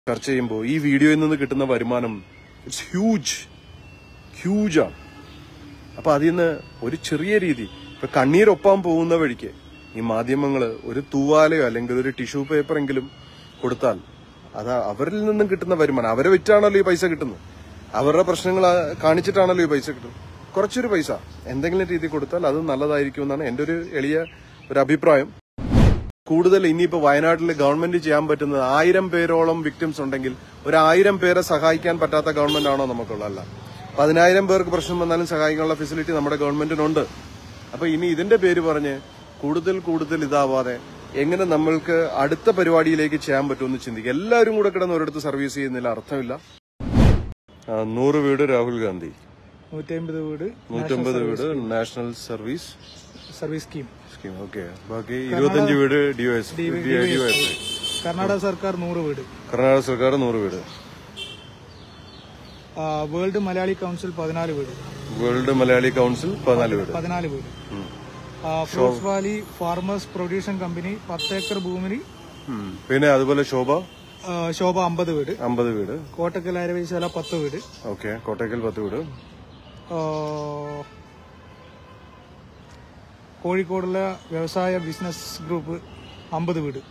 ചർച്ച ചെയ്യുമ്പോൾ ഈ വീഡിയോയിൽ നിന്ന് കിട്ടുന്ന വരുമാനം ഇറ്റ്സ് ഹ്യൂജാണ്. അപ്പൊ അതിൽ നിന്ന് ഒരു ചെറിയ രീതി ഇപ്പൊ കണ്ണീരൊപ്പാൻ പോകുന്ന വഴിക്ക് ഈ മാധ്യമങ്ങൾ ഒരു തൂവാലയോ അല്ലെങ്കിൽ ഒരു ടിഷ്യൂ പേപ്പറെങ്കിലും കൊടുത്താൽ അത് അവരിൽ നിന്നും കിട്ടുന്ന വരുമാനം, അവരെ വിറ്റാണല്ലോ ഈ പൈസ കിട്ടുന്നത്, അവരുടെ പ്രശ്നങ്ങൾ കാണിച്ചിട്ടാണല്ലോ ഈ പൈസ കിട്ടുന്നത്. കുറച്ചൊരു പൈസ എന്തെങ്കിലും രീതി കൊടുത്താൽ അത് നല്ലതായിരിക്കും എന്നാണ് എന്റെ ഒരു എളിയ ഒരു അഭിപ്രായം. കൂടുതൽ ഇനിയിപ്പോ വയനാട്ടിൽ ഗവൺമെന്റ് ചെയ്യാൻ പറ്റുന്നത് 1000 പേരോളം വിക്ടിംസ് ഉണ്ടെങ്കിൽ 1000 പേരെ സഹായിക്കാൻ പറ്റാത്ത ഗവൺമെന്റ് ആണോ നമുക്കുള്ള? അല്ല. 10,000 പേർക്ക് പ്രശ്നം വന്നാലും സഹായിക്കാനുള്ള ഫെസിലിറ്റി നമ്മുടെ ഗവൺമെന്റിനുണ്ട്. അപ്പൊ ഇനി ഇതിന്റെ പേര് പറഞ്ഞ് കൂടുതൽ ഇതാവാതെ എങ്ങനെ നമ്മൾക്ക് അടുത്ത പരിപാടിയിലേക്ക് ചെയ്യാൻ പറ്റുമെന്ന് ചിന്തിക്കുക. എല്ലാവരും കൂടെ കിടന്ന് ഒരിടത്ത് സർവീസ് ചെയ്യുന്നില്ല, അർത്ഥമില്ല. 100 വീട് രാഹുൽ ഗാന്ധി, 150 വീട് നാഷണൽ സർവീസ് സ്കീം. ഓക്കെ, ബാക്കി 25 വീട് ഡിവൈഎസ്ഐ. കർണാടക സർക്കാർ 100 വീട്. കർണാടക സർക്കാർ 100 വീട്. വേൾഡ് മലയാളി കൌൺസിൽ 14 വീട്. വേൾഡ് മലയാളി കൌൺസിൽ 14 വീട്. Fruits valley farmers production company 10 ഏക്കർ ഭൂമി. പിന്നെ അതുപോലെ ശോഭ 50 വീട്. 50 വീട്. കോട്ടക്കൽ അരവൈശാല 10 വീട്. ഓക്കെ, കോട്ടക്കൽ 10 വീട്. കോഴിക്കോടുള്ള വ്യവസായ ബിസിനസ് ഗ്രൂപ്പ് 50 വീട്.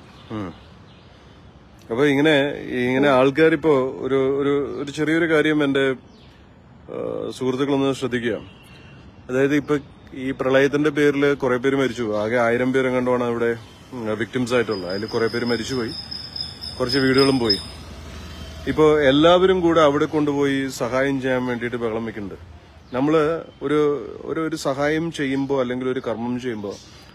അപ്പൊ ഇങ്ങനെ ആൾക്കാരിപ്പോ ഒരു ചെറിയൊരു കാര്യം എന്റെ സുഹൃത്തുക്കളൊന്ന് ശ്രദ്ധിക്കുക. അതായത് ഇപ്പൊ ഈ പ്രളയത്തിന്റെ പേരിൽ കുറെ പേര് മരിച്ചു. ആകെ 1000 പേര് കണ്ടുമാണ് ഇവിടെ വിക്ടിംസ് ആയിട്ടുള്ളത്. അതിൽ കുറെ പേര് മരിച്ചുപോയി, കുറച്ച് വീടുകളും പോയി. ഇപ്പോ എല്ലാവരും കൂടെ അവിടെ കൊണ്ടുപോയി സഹായം ചെയ്യാൻ വേണ്ടിയിട്ട് ബഹളം വെക്കുന്നുണ്ട്. നമ്മള് ഒരു സഹായം ചെയ്യുമ്പോൾ അല്ലെങ്കിൽ ഒരു കർമ്മം ചെയ്യുമ്പോൾ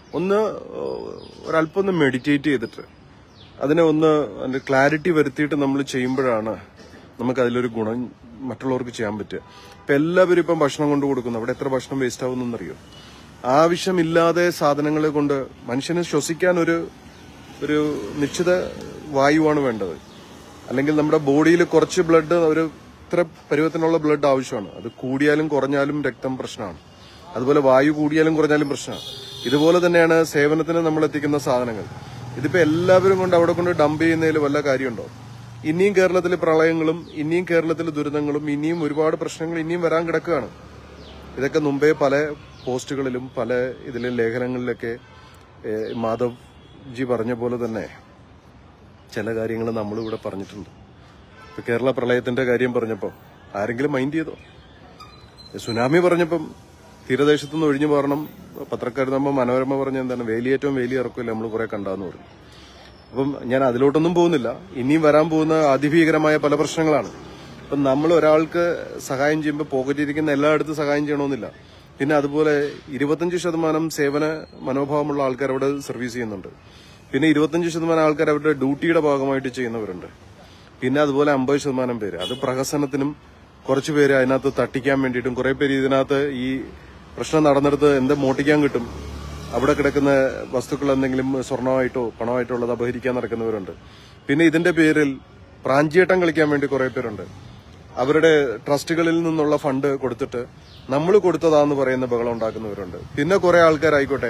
ഒരല്പം ഒന്ന് മെഡിറ്റേറ്റ് ചെയ്തിട്ട് അതിനെ അതിന്റെ ക്ലാരിറ്റി വരുത്തിയിട്ട് നമ്മൾ ചെയ്യുമ്പോഴാണ് നമുക്ക് അതിലൊരു ഗുണം മറ്റുള്ളവർക്ക് ചെയ്യാൻ പറ്റുക. ഇപ്പൊ എല്ലാവരും ഇപ്പം ഭക്ഷണം കൊണ്ട് കൊടുക്കുന്നു. അവിടെ എത്ര ഭക്ഷണം വേസ്റ്റ് ആവുന്നറിയോ? ആവശ്യമില്ലാതെ സാധനങ്ങളെ കൊണ്ട് മനുഷ്യന് ശ്വസിക്കാൻ ഒരു നിശ്ചിത വായുവാണ് വേണ്ടത്. അല്ലെങ്കിൽ നമ്മുടെ ബോഡിയിൽ കുറച്ച് ബ്ലഡ് ഇത്ര പരുവത്തിനുള്ള ബ്ലഡ് ആവശ്യമാണ്. അത് കൂടിയാലും കുറഞ്ഞാലും രക്തം പ്രശ്നമാണ്. അതുപോലെ വായു കൂടിയാലും കുറഞ്ഞാലും പ്രശ്നമാണ്. ഇതുപോലെ തന്നെയാണ് സേവനത്തിന് നമ്മൾ എത്തിക്കുന്ന സാധനങ്ങൾ. ഇതിപ്പോ എല്ലാവരും കൊണ്ട് അവിടെ കൊണ്ട് ഡംപ് ചെയ്യുന്നതിൽ വല്ല കാര്യമുണ്ടോ? ഇനിയും കേരളത്തിൽ പ്രളയങ്ങളും ഇനിയും കേരളത്തിൽ ദുരിതങ്ങളും ഇനിയും ഒരുപാട് പ്രശ്നങ്ങൾ ഇനിയും വരാൻ കിടക്കുകയാണ്. ഇതൊക്കെ മുമ്പേ പല പോസ്റ്റുകളിലും പല ഇതിലെ ലേഖനങ്ങളിലൊക്കെ മാധവ് ജി പറഞ്ഞ പോലെ തന്നെ ചില കാര്യങ്ങൾ നമ്മളിവിടെ പറഞ്ഞിട്ടുണ്ട്. ഇപ്പൊ കേരള പ്രളയത്തിന്റെ കാര്യം പറഞ്ഞപ്പോൾ ആരെങ്കിലും മൈൻഡ് ചെയ്തോ? സുനാമി പറഞ്ഞപ്പം തീരദേശത്തുനിന്ന് ഒഴിഞ്ഞു പോരണം പത്രക്കാർ നമ്മൾ മനോരമ പറഞ്ഞ എന്താണ്, വേലിയേറ്റവും വേലിയിറക്കില്ല നമ്മൾ കുറെ കണ്ടാന്ന് പറഞ്ഞു. അപ്പം ഞാൻ അതിലോട്ടൊന്നും പോകുന്നില്ല. ഇനിയും വരാൻ പോകുന്ന അതിഭീകരമായ പല പ്രശ്നങ്ങളാണ്. അപ്പം നമ്മൾ ഒരാൾക്ക് സഹായം ചെയ്യുമ്പോൾ പോക്കറ്റിരിക്കുന്ന എല്ലായിടത്തും സഹായം ചെയ്യണമെന്നില്ല. പിന്നെ അതുപോലെ 25% സേവന മനോഭാവമുള്ള ആൾക്കാർ അവിടെ സർവീസ് ചെയ്യുന്നുണ്ട്. പിന്നെ 25% ആൾക്കാർ അവരുടെ ഡ്യൂട്ടിയുടെ ഭാഗമായിട്ട് ചെയ്യുന്നവരുണ്ട്. പിന്നെ അതുപോലെ 50% പേര് അത് പ്രഹസനത്തിനും, കുറച്ചു പേര് അതിനകത്ത് തട്ടിക്കാൻ വേണ്ടിയിട്ടും, കുറെ പേര് ഇതിനകത്ത് ഈ പ്രശ്നം നടന്നെടുത്ത് എന്ത് മോട്ടിക്കാൻ കിട്ടും, അവിടെ കിടക്കുന്ന വസ്തുക്കൾ എന്തെങ്കിലും സ്വർണമായിട്ടോ പണമായിട്ടോ ഉള്ളത് അപഹരിക്കാൻ നടക്കുന്നവരുണ്ട്. പിന്നെ ഇതിന്റെ പേരിൽ പ്രാഞ്ചിയേട്ടം കളിക്കാൻ വേണ്ടി കുറെ പേരുണ്ട്. അവരുടെ ട്രസ്റ്റുകളിൽ നിന്നുള്ള ഫണ്ട് കൊടുത്തിട്ട് നമ്മൾ കൊടുത്തതാന്ന് പറയുന്ന ബഹളം ഉണ്ടാക്കുന്നവരുണ്ട്. പിന്നെ കുറെ ആൾക്കാരായിക്കോട്ടെ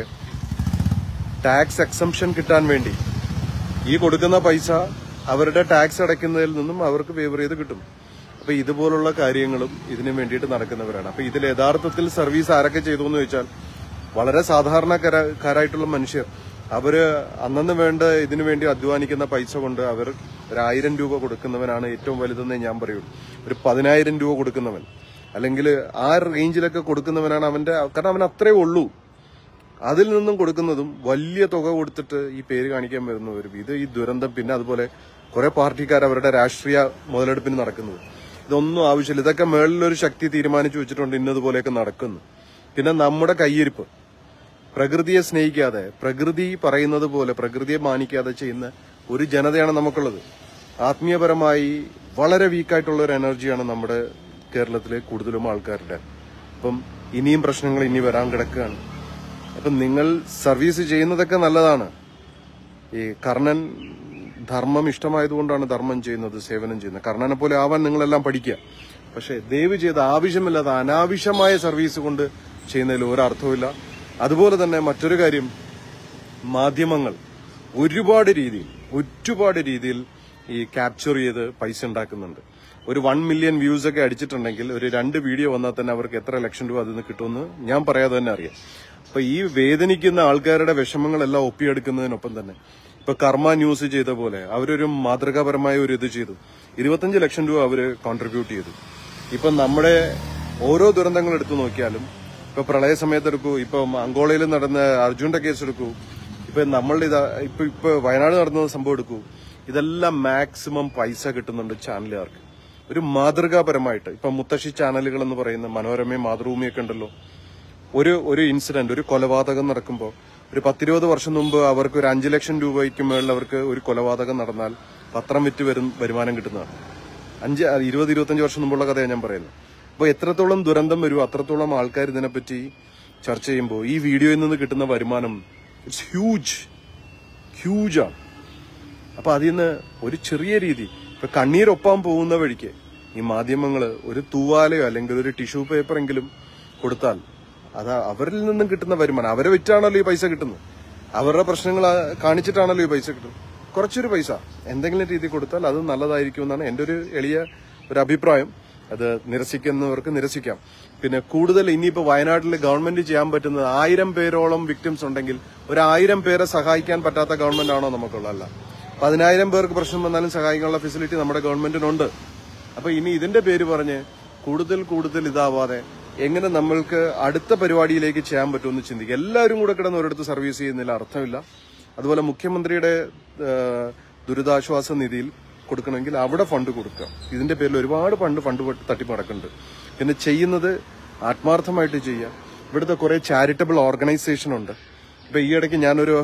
ടാക്സ് എക്സംഷൻ കിട്ടാൻ വേണ്ടി ഈ കൊടുക്കുന്ന പൈസ അവരുടെ ടാക്സ് അടയ്ക്കുന്നതിൽ നിന്നും അവർക്ക് ഫേവർ ചെയ്ത് കിട്ടും. അപ്പൊ ഇതുപോലുള്ള കാര്യങ്ങളും ഇതിനു വേണ്ടിയിട്ട് നടക്കുന്നവരാണ്. അപ്പൊ ഇതിൽ യഥാർത്ഥത്തിൽ സർവീസ് ആരൊക്കെ ചെയ്തു എന്ന് ചോദിച്ചാൽ വളരെ സാധാരണക്കാരായിട്ടുള്ള മനുഷ്യർ. അവര് അന്നു വേണ്ട ഇതിനു വേണ്ടി അധ്വാനിക്കുന്ന പൈസ കൊണ്ട് അവർ 1000 രൂപ കൊടുക്കുന്നവനാണ് ഏറ്റവും വലുതെന്നേ ഞാൻ പറയൂ. ഒരു 10,000 രൂപ കൊടുക്കുന്നവൻ അല്ലെങ്കിൽ ആ റേഞ്ചിലൊക്കെ കൊടുക്കുന്നവനാണ് അവന്റെ, കാരണം അവൻ അത്രേ ഉള്ളൂ. അതിൽ നിന്നും കൊടുക്കുന്നതും വലിയ തുക കൊടുത്തിട്ട് ഈ പേര് കാണിക്കാൻ വരുന്നവരും ഇത് ഈ ദുരന്തം. പിന്നെ അതുപോലെ കുറെ പാർട്ടിക്കാർ അവരുടെ രാഷ്ട്രീയ മുതലെടുപ്പിന് നടക്കുന്നത്. ഇതൊന്നും ആവശ്യമില്ല. ഇതൊക്കെ മേളിലൊരു ശക്തി തീരുമാനിച്ചു വെച്ചിട്ടുണ്ട് ഇന്നതുപോലെയൊക്കെ നടക്കുന്നു. പിന്നെ നമ്മുടെ കയ്യിരിപ്പ്, പ്രകൃതിയെ സ്നേഹിക്കാതെ, പ്രകൃതി പറയുന്നത് പോലെ പ്രകൃതിയെ മാനിക്കാതെ ചെയ്യുന്ന ഒരു ജനതയാണ് നമുക്കുള്ളത്. ആത്മീയപരമായി വളരെ വീക്കായിട്ടുള്ള ഒരു എനർജിയാണ് നമ്മുടെ കേരളത്തിലെ കൂടുതലും ആൾക്കാരുടെ. അപ്പം ഇനിയും പ്രശ്നങ്ങൾ ഇനി വരാൻ കിടക്കുകയാണ്. അപ്പം നിങ്ങൾ സർവീസ് ചെയ്യുന്നതൊക്കെ നല്ലതാണ്. ഈ കർണൻ ധർമ്മം ഇഷ്ടമായതുകൊണ്ടാണ് ധർമ്മം ചെയ്യുന്നത്, സേവനം ചെയ്യുന്നത്. കർണനെ പോലെ ആവാൻ നിങ്ങളെല്ലാം പഠിക്കുക. പക്ഷെ ദയവ് ചെയ്ത് ആവശ്യമില്ലാതെ അനാവശ്യമായ സർവീസ് കൊണ്ട് ചെയ്യുന്നതിൽ ഒരർത്ഥവുമില്ല. അതുപോലെ തന്നെ മറ്റൊരു കാര്യം, മാധ്യമങ്ങൾ ഒരുപാട് രീതിയിൽ ഈ ക്യാപ്ചർ ചെയ്ത് പൈസ ഉണ്ടാക്കുന്നുണ്ട്. ഒരു 1 മില്യൺ വ്യൂസ് ഒക്കെ അടിച്ചിട്ടുണ്ടെങ്കിൽ ഒരു 2 വീഡിയോ വന്നാൽ തന്നെ അവർക്ക് എത്ര ലക്ഷം രൂപ അതിൽ നിന്ന് കിട്ടുമെന്ന് ഞാൻ പറയാതെ തന്നെ അറിയാം. അപ്പൊ ഈ വേദനിക്കുന്ന ആൾക്കാരുടെ വിഷമങ്ങളെല്ലാം ഒപ്പിയെടുക്കുന്നതിനൊപ്പം തന്നെ ഇപ്പൊ കർമ്മ ന്യൂസ് ചെയ്ത പോലെ അവരൊരു മാതൃകാപരമായ ഒരു ഇത് ചെയ്തു. 25 ലക്ഷം രൂപ അവര് കോൺട്രിബ്യൂട്ട് ചെയ്തു. ഇപ്പൊ നമ്മുടെ ഓരോ ദുരന്തങ്ങൾ എടുത്തു നോക്കിയാലും ഇപ്പൊ പ്രളയ സമയത്ത് എടുക്കൂ, ഇപ്പൊ അങ്കോളയിൽ നടന്ന അർജുന്റെ കേസ് എടുക്കൂ, ഇപ്പൊ നമ്മളുടെ ഇപ്പൊ വയനാട് നടന്ന സംഭവം എടുക്കൂ, ഇതെല്ലാം മാക്സിമം പൈസ കിട്ടുന്നുണ്ട് ചാനലുകാർക്ക്. ഒരു മാതൃകാപരമായിട്ട് ഇപ്പൊ മുത്തശ്ശി ചാനലുകൾ എന്ന് പറയുന്ന മനോരമയും മാതൃഭൂമിയൊക്കെ ഉണ്ടല്ലോ. ഒരു ഇൻസിഡന്റ്, ഒരു കൊലപാതകം നടക്കുമ്പോൾ ഒരു 10-20 വർഷം മുമ്പ് അവർക്ക് ഒരു 5 ലക്ഷം രൂപയ്ക്ക് മേളിൽ അവർക്ക് ഒരു കൊലപാതകം നടന്നാൽ പത്രം വിറ്റ് വരുമാനം കിട്ടുന്നതാണ്. 20-25 വർഷം മുമ്പുള്ള കഥയാണ് ഞാൻ പറയുന്നത്. അപ്പോൾ എത്രത്തോളം ദുരന്തം വരുമോ അത്രത്തോളം ആൾക്കാർ ഇതിനെപ്പറ്റി ചർച്ച ചെയ്യുമ്പോൾ ഈ വീഡിയോയിൽ നിന്ന് കിട്ടുന്ന വരുമാനം ഇറ്റ്സ് ഹ്യൂജാണ്. അപ്പൊ അതിൽ നിന്ന് ഒരു ചെറിയ രീതി ഇപ്പൊ കണ്ണീരൊപ്പാൻ പോകുന്ന വഴിക്ക് ഈ മാധ്യമങ്ങള് ഒരു തൂവാലയോ അല്ലെങ്കിൽ ഒരു ടിഷ്യൂ പേപ്പറെങ്കിലും കൊടുത്താൽ അത് അവരിൽ നിന്നും കിട്ടുന്ന വരുമാനം, അവരെ വിറ്റാണല്ലോ ഈ പൈസ കിട്ടുന്നത്, അവരുടെ പ്രശ്നങ്ങൾ കാണിച്ചിട്ടാണല്ലോ ഈ പൈസ കിട്ടുന്നത്. കുറച്ചൊരു പൈസ എന്തെങ്കിലും രീതി കൊടുത്താൽ അത് നല്ലതായിരിക്കും എന്നാണ് എന്റെ ഒരു എളിയ ഒരു അഭിപ്രായം. അത് നിരസിക്കുന്നവർക്ക് നിരസിക്കാം. പിന്നെ കൂടുതൽ ഇനിയിപ്പോ വയനാട്ടിൽ ഗവൺമെന്റ് ചെയ്യാൻ പറ്റുന്നത് 1000 പേരോളം വിക്ടിംസ് ഉണ്ടെങ്കിൽ ഒരു 1000 പേരെ സഹായിക്കാൻ പറ്റാത്ത ഗവൺമെന്റ് ആണോ നമുക്കുള്ള? അല്ല. 10,000 പേർക്ക് പ്രശ്നം വന്നാലും സഹായിക്കാനുള്ള ഫെസിലിറ്റി നമ്മുടെ ഗവൺമെന്റിനുണ്ട്. അപ്പൊ ഇനി ഇതിന്റെ പേര് പറഞ്ഞ് കൂടുതൽ ഇതാവാതെ എങ്ങനെ നമ്മൾക്ക് അടുത്ത പരിപാടിയിലേക്ക് ചെയ്യാൻ പറ്റുമെന്ന് ചിന്തിക്കുക. എല്ലാവരും കൂടെ കിടന്ന് ഒരിടത്ത് സർവീസ് ചെയ്യുന്നതിൽ അർത്ഥമില്ല. അതുപോലെ മുഖ്യമന്ത്രിയുടെ ദുരിതാശ്വാസ നിധിയിൽ കൊടുക്കണമെങ്കിൽ അവിടെ ഫണ്ട് കൊടുക്കുക. ഇതിന്റെ പേരിൽ ഒരുപാട് ഫണ്ട് തട്ടിപ്പ് നടക്കുന്നുണ്ട്. പിന്നെ ചെയ്യുന്നത് ആത്മാർത്ഥമായിട്ട് ചെയ്യുക. ഇവിടുത്തെ കുറെ ചാരിറ്റബിൾ ഓർഗനൈസേഷൻ ഉണ്ട്. ഇപ്പൊ ഈ ഇടയ്ക്ക് ഞാനൊരു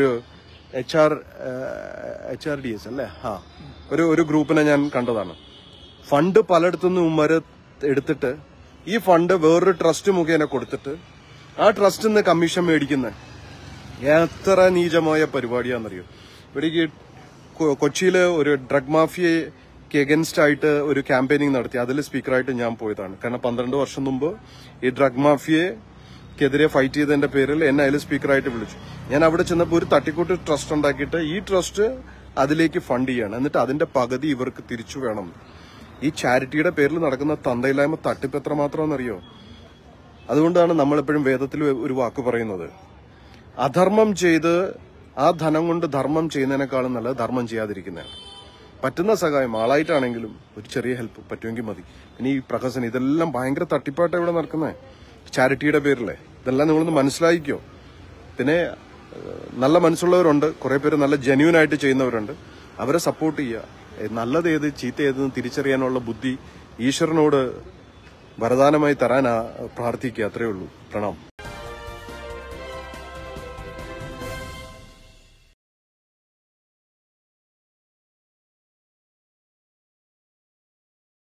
HRDS അല്ലേ, ഒരു ഗ്രൂപ്പിനെ ഞാൻ കണ്ടതാണ്. ഫണ്ട് പലയിടത്തുനിന്നും ഉമ്മര് എടുത്തിട്ട് ഈ ഫണ്ട് വേറൊരു ട്രസ്റ്റ് മുഖേന കൊടുത്തിട്ട് ആ ട്രസ്റ്റിൽ നിന്ന് കമ്മീഷൻ മേടിക്കുന്ന എത്ര നീചമായ പരിപാടിയാണെന്നറിയോ. ഇവിടെ കൊച്ചിയില് ഒരു ഡ്രഗ് മാഫിയയ്ക്ക് എഗൻസ്റ്റ് ആയിട്ട് ഒരു ക്യാമ്പയിനിങ് നടത്തി. അതിൽ സ്പീക്കറായിട്ട് ഞാൻ പോയതാണ്. കാരണം 12 വർഷം മുമ്പ് ഈ ഡ്രഗ് മാഫിയക്കെതിരെ ഫൈറ്റ് ചെയ്തതിന്റെ പേരിൽ എന്നെ അതിൽ സ്പീക്കറായിട്ട് വിളിച്ചു. ഞാൻ അവിടെ ചെന്നപ്പോൾ ഒരു തട്ടിക്കൂട്ട് ട്രസ്റ്റ് ഉണ്ടാക്കിയിട്ട് ഈ ട്രസ്റ്റ് അതിലേക്ക് ഫണ്ട് ചെയ്യാണ്. എന്നിട്ട് അതിന്റെ പകുതി ഇവർക്ക് തിരിച്ചു വേണം. ഈ ചാരിറ്റിയുടെ പേരിൽ നടക്കുന്ന തന്തയില്ലായ്മ തട്ടിപ്പ് എത്രമാത്രമെന്നറിയോ. അതുകൊണ്ടാണ് നമ്മളെപ്പോഴും വേദത്തിൽ ഒരു വാക്ക് പറയുന്നത്, അധർമ്മം ചെയ്ത് ആ ധനം കൊണ്ട് ധർമ്മം ചെയ്യുന്നതിനേക്കാളും നല്ലത് ധർമ്മം ചെയ്യാതിരിക്കുന്നതാണ്. പറ്റുന്ന സഹായം ആളായിട്ടാണെങ്കിലും ഒരു ചെറിയ ഹെൽപ്പ് പറ്റുമെങ്കിൽ മതി. ഇനി ഈ പ്രഹസനം ഇതെല്ലാം ഭയങ്കര തട്ടിപ്പായിട്ട് ഇവിടെ നടക്കുന്നത് ചാരിറ്റിയുടെ പേരിലെ. ഇതെല്ലാം നിങ്ങളൊന്ന് മനസ്സിലാക്കിക്കോ. പിന്നെ നല്ല മനസ്സുള്ളവരുണ്ട്, കുറെ പേര് നല്ല ജെന്യൂൻ ആയിട്ട് ചെയ്യുന്നവരുണ്ട്. അവരെ സപ്പോർട്ട് ചെയ്യുക. നല്ലത് ഏത് ചീത്ത ഏതെന്ന് തിരിച്ചറിയാനുള്ള ബുദ്ധി ഈശ്വരനോട് വരദാനമായി തരാൻ പ്രാർത്ഥിക്കുക. അത്രയേ ഉള്ളൂ. പ്രണാം.